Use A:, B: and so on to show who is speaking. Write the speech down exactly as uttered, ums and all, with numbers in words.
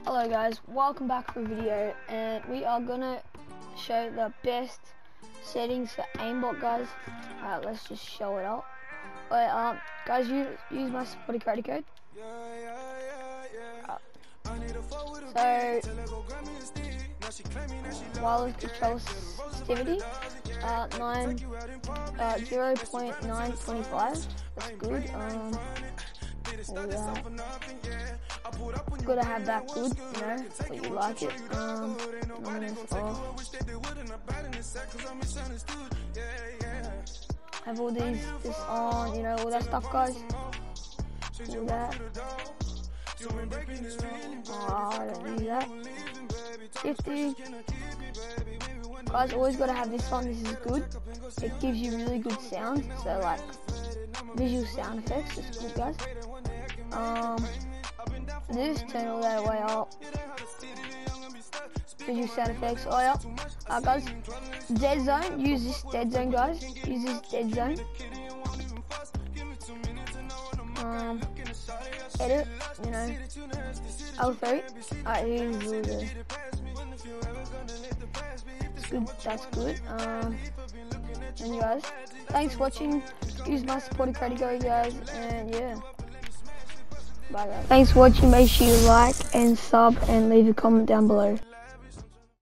A: Hello guys, welcome back for a video, and we are gonna show the best settings for aimbot, guys. Alright, let's just show it up. But um guys, use, use my supported credit code. Uh, so wireless control sensitivity uh, nine uh, zero point nine two five. That's good. Um, all that. Gotta have that good, you know, but you like it. Um, have all these this on, you know, all that stuff, guys. All that. Oh, I don't need that. fifty. Guys, always gotta have this on. This is good. It gives you really good sound. So like visual sound effects. It's good, guys. Um. This, turn all that way up. Visual sound effects, oh yeah. Uh, guys, dead zone, use this dead zone, guys. Use this dead zone. Um, edit, you know. L three. Alright, here's really good. Good, that's good. Um, and guys, thanks for watching. Use my supported credit code, guys, and yeah. Bye guys. Thanks for watching. Make sure you like and sub and leave a comment down below.